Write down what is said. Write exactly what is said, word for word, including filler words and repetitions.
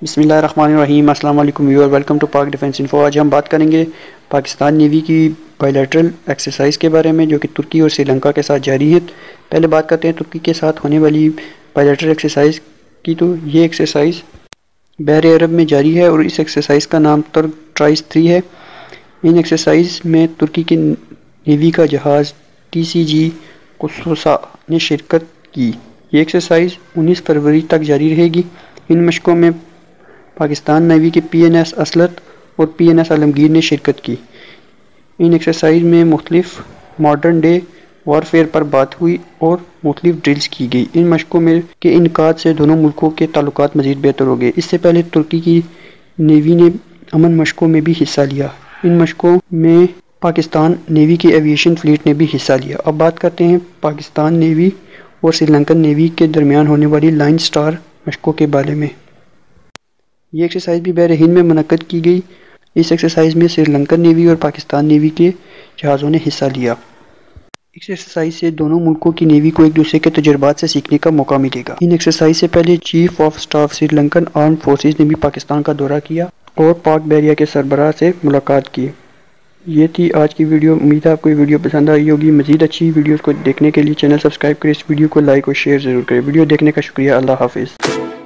बिस्मिल्लाहिर्रहमानिर्रहीम। अस्सलाम वालेकुम viewer, welcome to Pak defence info. आज हम बात करेंगे पाकिस्तान नेवी की बायलैटरल एक्सरसाइज के बारे में जो कि तुर्की और श्रीलंका के साथ जारी है। पहले बात करते हैं तुर्की के साथ होने वाली बायलैटरल एक्सरसाइज की। तो ये एक्सरसाइज बहर अरब में जारी है और इस एक्सरसाइज का नाम तुर्क ट्राइस थ्री है। इन एक्सरसाइज में तुर्की की नेवी का जहाज़ टी सी जी कुसुसा ने शिरकत की। ये एक्सरसाइज उन्नीस फरवरी तक जारी रहेगी। इन मशकों में Pakistan navy P N S एस असलत और पी एन एस आलमगीर ने शिरकत की। इन एक्सरसाइज में मुख्तलिफ मॉडर्न डे वारफेयर पर बात हुई और मुख्तलिफ ड्रिल्स की गई। इन मशकों में के इनकाद से दोनों मुल्कों के ताल्लुकात मज़ीद बेहतर हो गए। इससे पहले तुर्की की नेवी ने अमन मशकों में भी हिस्सा लिया। इन मशकों में पाकिस्तान नेवी की एविएशन फ्लीट ने भी हिस्सा लिया। अब बात करते हैं पाकिस्तान नेवी और श्रीलंकन नेवी के दरमियान होने वाली लाइन स्टार मशकों के बारे में। ये एक्सरसाइज भी बहर हिंद में मुनक्कद की गई। इस एक्सरसाइज में श्रीलंकन नेवी और पाकिस्तान नेवी के जहाज़ों ने हिस्सा लिया। इस एक्सरसाइज से दोनों मुल्कों की नेवी को एक दूसरे के तजुर्बात से सीखने का मौका मिलेगा। इन एक्सरसाइज से पहले chief of staff Sri Lankan armed forces ने भी पाकिस्तान का दौरा किया और पाक बहरिया के सरबराह से मुलाकात की। ये थी आज की वीडियो। उम्मीद है आपको ये वीडियो पसंद आई होगी। मज़ीद अच्छी वीडियोज़ को देखने के लिए चैनल सब्सक्राइब करें, इस वीडियो को लाइक और शेयर ज़रूर करें। वीडियो देखने का शुक्रिया। अल्लाह हाफिज़।